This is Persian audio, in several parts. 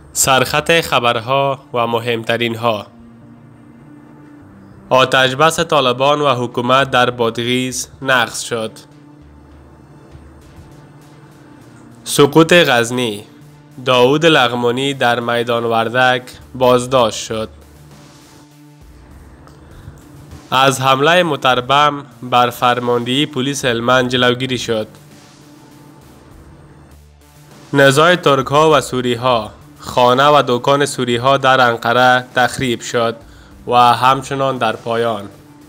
سرخط خبرها و مهمترین ها: آتش‌بس طالبان و حکومت در بادغیس نقض شد. سقوط غزنی: داود لغمانی در میدان وردک بازداشت شد. از حمله متربم بر فرماندهی پلیس هلمند جلوگیری شد. نزاع ترک‌ها و سوری‌ها: خانه و دکان سوری‌ها در انقره تخریب شد و همچنان در پایان.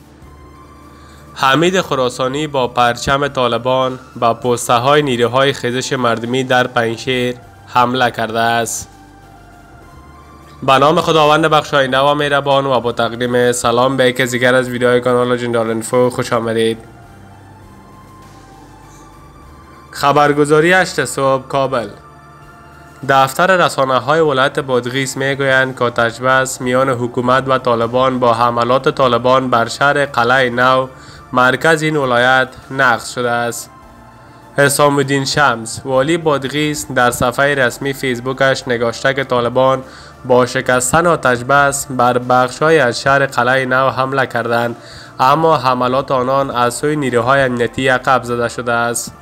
حمید خراسانی با پرچم طالبان به پسته‌های نیروهای خیزش مردمی در پنجشیر حمله کرده است. به نام خداوند بخشاینده و مهربان و با تقدیم سلام به یک دیگر از ویدیوهای کانال لژندار اینفو خوش آمدید. خبرگزاری 8 صبح کابل: دفتر رسانه‌های ولایت بادغیس می‌گویند که آتش‌بس میان حکومت و طالبان با حملات طالبان بر شهر قلعه نو مرکز این ولایت نقض شده است. حسام الدین شمس، والی بادغیس، در صفحه رسمی فیسبوکش نگاشته که طالبان با شکستن آتش‌بس بر بخش‌های از شهر قلعه نو حمله کردند، اما حملات آنان از سوی نیروهای امنیتی عقب زده شده است.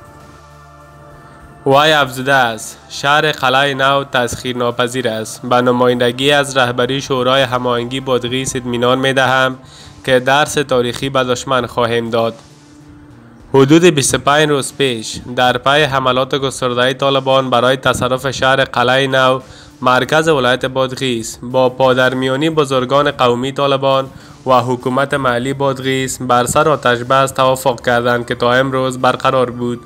وی افزوده است: شهر قلعه نو تسخیر ناپذیر است. به نمایندگی از رهبری شورای هماهنگی بادغیس اطمینان می‌دهم که درس تاریخی به دشمن خواهیم داد. حدود 25 روز پیش در پی حملات گسترده طالبان برای تصرف شهر قلعه نو مرکز ولایت بادغیس با پادرمیانی بزرگان قومی طالبان و حکومت محلی بادغیس بر سر آتش‌بس توافق کردند که تا امروز برقرار بود.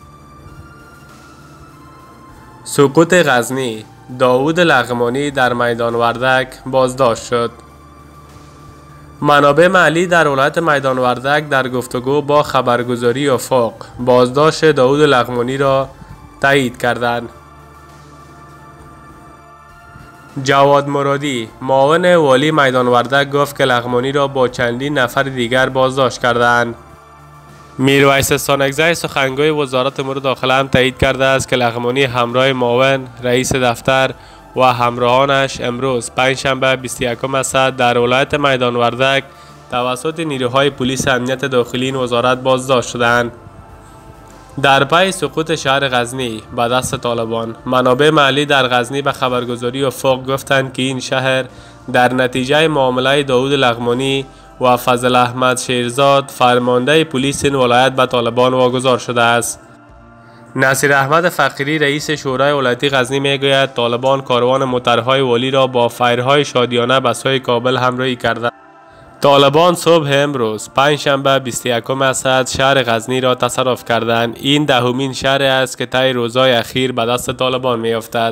سقوط غزنی: داود لغمانی در میدان وردک بازداشت شد. منابع محلی در ولایت میدان وردک در گفتگو با خبرگزاری افاق بازداشت داود لغمانی را تایید کردند. جواد مرادی، معاون والی میدان وردک، گفت که لغمانی را با چندین نفر دیگر بازداشت کردند. میرویس استانکزی، سخنگوی وزارت امور داخله، هم تایید کرده است که لغمانی همراه معاون رئیس دفتر و همراهانش امروز پنجشنبه 21 اسد در ولایت میدان وردک توسط نیروهای پلیس امنیت داخلی این وزارت بازداشت شدند. در پی سقوط شهر غزنی به دست طالبان، منابع محلی در غزنی به خبرگزاری افاق گفتند که این شهر در نتیجه معامله داود لغمانی و فضل احمد شیرزاد فرمانده پلیس این ولایت به طالبان واگذار شده است. نصیر احمد فقیری، رئیس شورای ولایتی غزنی، میگوید طالبان کاروان موترهای والی را با فیرهای شادیانه به سوی کابل همراهی کرده. طالبان صبح امروز پنجشنبه 21 اسد شهر غزنی را تصرف کردند. این دهمین شهر است که طی روزهای اخیر به دست طالبان میافتد.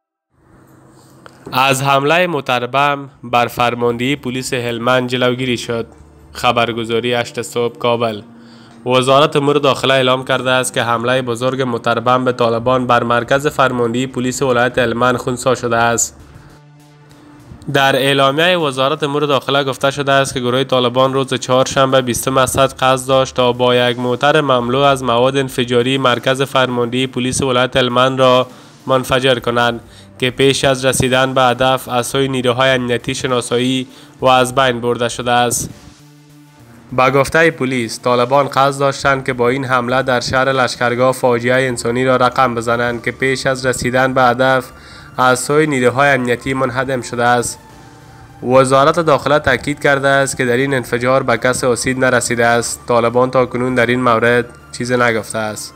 از حمله متربم بر فرماندهی پلیس هلمند جلوگیری شد. خبرگزاری 8 صبح کابل: وزارت امور داخله اعلام کرده است که حمله بزرگ متربم به طالبان بر مرکز فرماندهی پلیس ولایت هلمند خنثی شده است. در اعلامیه وزارت امور داخله گفته شده است که گروه طالبان روز چهارشنبه 20 اسد قصد داشت تا با یک موتر مملو از مواد انفجاری مرکز فرماندهی پلیس ولایت هلمند را منفجر کنند که پیش از رسیدن به هدف از سوی نیروهای امنیتی شناسایی و از بین برده شده است. با گفته پلیس، طالبان قصد داشتند که با این حمله در شهر لشکرگاه فاجعه انسانی را رقم بزنند که پیش از رسیدن به هدف از سوی نیروهای امنیتی منهدم شده است. وزارت داخله تاکید کرده است که در این انفجار به کسی آسیب نرسیده است. طالبان تاکنون در این مورد چیزی نگفته است.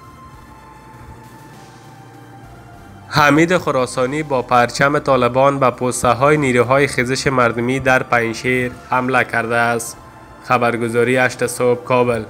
حمید خراسانی با پرچم طالبان به پسته‌های نیروهای خیزش مردمی در پنجشیر حمله کرده است. خبرگزاری 8 صبح کابل: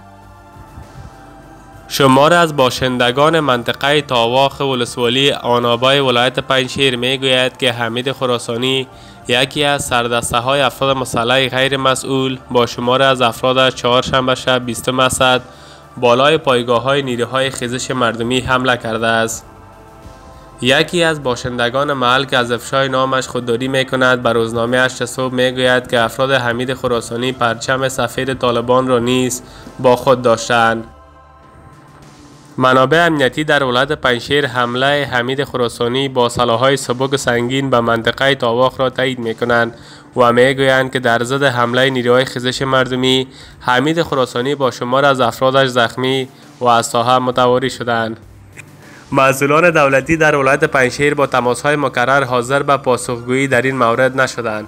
شمار از باشندگان منطقه تاواخ ولسوالی آنابای ولایت پنجشیر میگوید که حمید خراسانی، یکی از سردسته‌های افراد مسلح غیر مسئول، با شمار از افرادش چهارشنبه شب 20 اسد بالای پایگاه‌های نیروهای خیزش مردمی حمله کرده است. یکی از باشندگان محل که از افشای نامش خودداری میکند به روزنامه 8 صبح میگوید که افراد حمید خراسانی پرچم سفید طالبان را نیز با خود داشتند. منابع امنیتی در ولایت پنجشیر حمله حمید خراسانی با سلاح‌های سبک سنگین به منطقه تاواخ را تایید می‌کنند و می‌گویند که در ضد حمله نیروهای خیزش مردمی حمید خراسانی با شمار از افرادش زخمی و از ساحه متواری شدند. مسئولان دولتی در ولایت پنجشیر با تماس‌های مکرر حاضر به پاسخگویی در این مورد نشدند.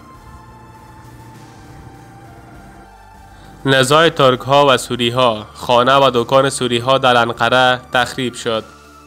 نزاع ترک‌ها و سوری‌ها، خانه و دکان سوری‌ها در انقره تخریب شد.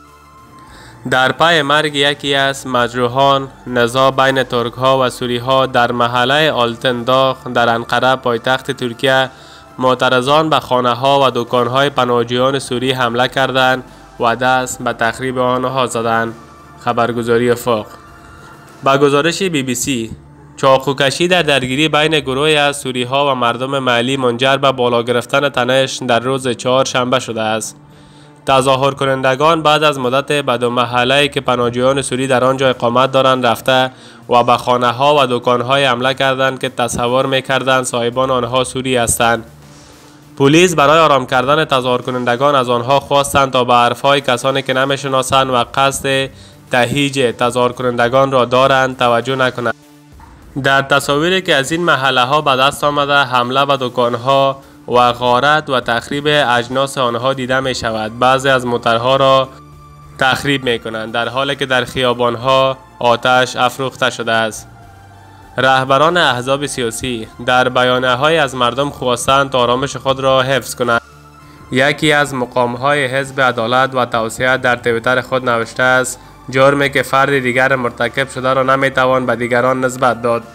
در پی مرگ یکی از مجروحان، نزاع بین ترک‌ها و سوری‌ها در محله آلتنداغ در انقره پایتخت ترکیه، معترضان به خانه‌ها و دکان‌های پناهجویان سوری حمله کردند و دست به تخریب آنها زدند. خبرگزاری افاق. با گزارش BBC، چاقوکشی در درگیری بین گروهی از سوری‌ها و مردم محلی منجر به بالا گرفتن تنش در روز چهارشنبه شده است. تظاهر کنندگان بعد از مدت به دو محله‌ای که پناهجویان سوری در آنجا اقامت دارند رفته و به خانه‌ها و دکان‌های حمله کردند که تصور می‌کردند صاحبان آنها سوری هستند. پلیس برای آرام کردن تظاهر کنندگان از آنها خواستند تا به حرف‌های کسانی که نمی‌شناسند و قصد تهییج تظاهر کنندگان را دارند توجه نکنند. در تصاویری که از این محله‌ها به دست آمده، حمله به دکان‌ها و غارت و تخریب اجناس آنها دیده می شود. بعضی از موترها را تخریب می کنند در حالی که در خیابان‌ها آتش افروخته شده است. رهبران احزاب سیاسی در بیانیه‌های از مردم خواستند تا آرامش خود را حفظ کنند. یکی از مقام‌های حزب عدالت و توسعه در توییتر خود نوشته است: جرمی که فرد دیگر مرتکب شده را نمیتوان به دیگران نسبت داد.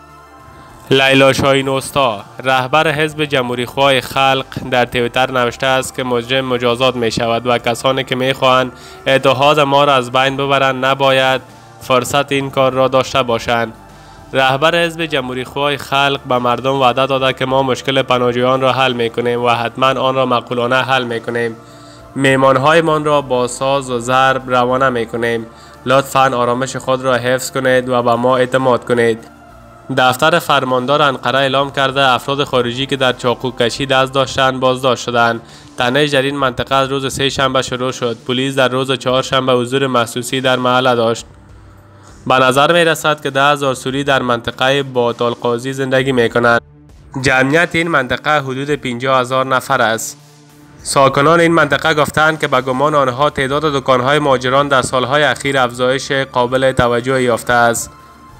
لیلا شاهین استا، رهبر حزب جمهوریخواه خلق، در توییتر نوشته است که مجرم مجازات می شود و کسانی که می خواهند اتحاد ما را از بین ببرند نباید فرصت این کار را داشته باشند. رهبر حزب جمهوریخواه خلق به مردم وعده داده که ما مشکل پناهجویان را حل می کنیم و حتما آن را معقولانه حل می کنیم. میهمان‌هایمان را با ساز و ضرب روانه می کنیم. لطفاً آرامش خود را حفظ کنید و به ما اعتماد کنید. دفتر فرماندار انقره اعلام کرده افراد خارجی که در چاقوکشی دست داشتند بازداشت شدند. تنش در این منطقه از روز سه شنبه شروع شد. پلیس در روز چهارشنبه حضور محسوسی در محله داشت. به نظر می رسد که 10,000 سوری در منطقه بادالقاضی زندگی می کنند. جمعیت این منطقه حدود 50,000 نفر است. ساکنان این منطقه گفتند که به گمان آنها تعداد دکان‌های مهاجران در سالهای اخیر افزایش قابل توجهی یافته است.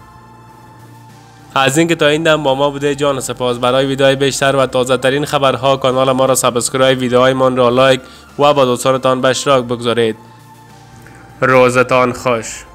از اینکه تا این دم با ما بوده جان و سپاس. برای ویدیوهای بیشتر و تازه ترین خبرها کانال ما را سابسکرایب، ویدیوهایمان را لایک و با دوستانتان به اشتراک بگذارید. روزتان خوش.